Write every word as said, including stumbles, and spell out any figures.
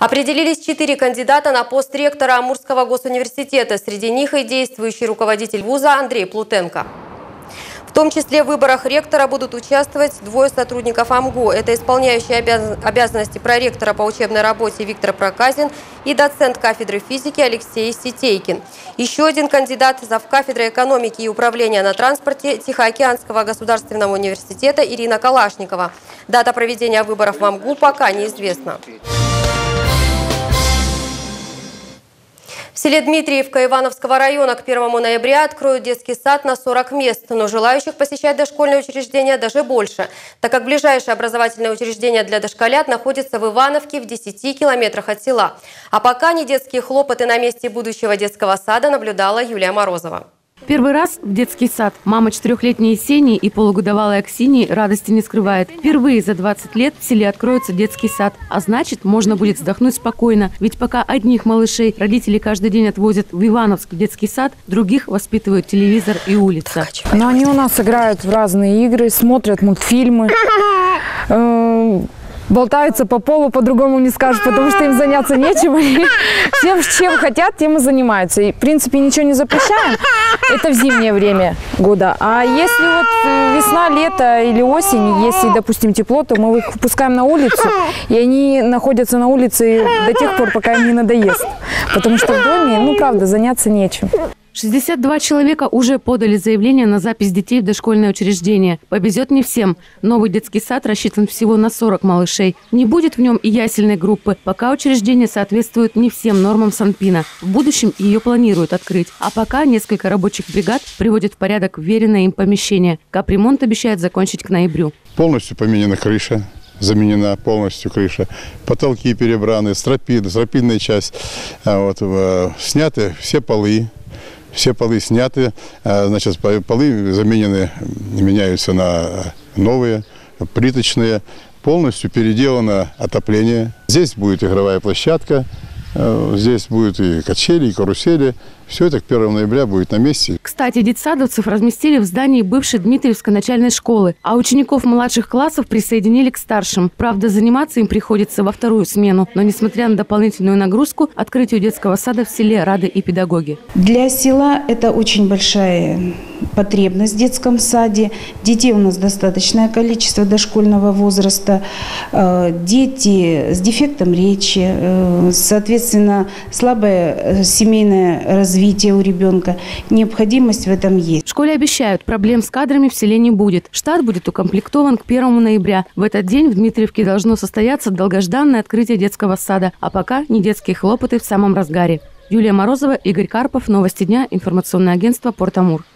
Определились четыре кандидата на пост ректора Амурского госуниверситета. Среди них и действующий руководитель вуза Андрей Плутенко. В том числе в выборах ректора будут участвовать двое сотрудников АМГУ. Это исполняющий обязанности проректора по учебной работе Виктор Проказин и доцент кафедры физики Алексей Ситейкин. Еще один кандидат – завкафедры экономики и управления на транспорте Тихоокеанского государственного университета Ирина Калашникова. Дата проведения выборов в АМГУ пока неизвестна. В селе Дмитриевка Ивановского района к первому ноября откроют детский сад на сорок мест, но желающих посещать дошкольное учреждение даже больше, так как ближайшее образовательное учреждение для дошколят находится в Ивановке в десяти километрах от села. А пока не детские хлопоты на месте будущего детского сада наблюдала Юлия Морозова. Первый раз в детский сад. Мама четырехлетней Есении и полугодовалой Аксинии радости не скрывает. Впервые за двадцать лет в селе откроется детский сад. А значит, можно будет вздохнуть спокойно. Ведь пока одних малышей родители каждый день отвозят в Ивановск в детский сад, других воспитывают телевизор и улица. Но они у нас играют в разные игры, смотрят мультфильмы. Болтаются по полу, по-другому не скажешь, потому что им заняться нечем. Всем, чем хотят, тем и занимаются. И, в принципе, ничего не запрещаем. Это в зимнее время года. А если вот весна, лето или осень, если, допустим, тепло, то мы их выпускаем на улицу. И они находятся на улице до тех пор, пока им не надоест. Потому что в доме, ну, правда, заняться нечем. шестьдесят два человека уже подали заявление на запись детей в дошкольное учреждение. Повезет не всем. Новый детский сад рассчитан всего на сорок малышей. Не будет в нем и ясельной группы, пока учреждение соответствует не всем нормам Санпина. В будущем ее планируют открыть. А пока несколько рабочих бригад приводят в порядок вверенное им помещение. Капремонт обещает закончить к ноябрю. Полностью поменена крыша. Заменена полностью крыша. Потолки перебраны, стропины, стропинная часть. Вот, сняты все полы. Все полы сняты, значит, полы заменены, меняются на новые, плиточные. Полностью переделано отопление. Здесь будет игровая площадка, здесь будет и качели, и карусели. Все это к первому ноября будет на месте. Кстати, детсадовцев разместили в здании бывшей Дмитриевской начальной школы, а учеников младших классов присоединили к старшим. Правда, заниматься им приходится во вторую смену. Но, несмотря на дополнительную нагрузку, открытию детского сада в селе рады и педагоги. Для села это очень большая потребность в детском саде. Детей у нас достаточное количество дошкольного возраста. Дети с дефектом речи, соответственно, слабое семейное развитие у ребенка. Необходимость в этом есть. В школе обещают, проблем с кадрами в селе не будет. Штат будет укомплектован к первому ноября. В этот день в Дмитриевке должно состояться долгожданное открытие детского сада. А пока не детские хлопоты в самом разгаре. Юлия Морозова, Игорь Карпов. Новости дня. Информационное агентство «Порт Амур».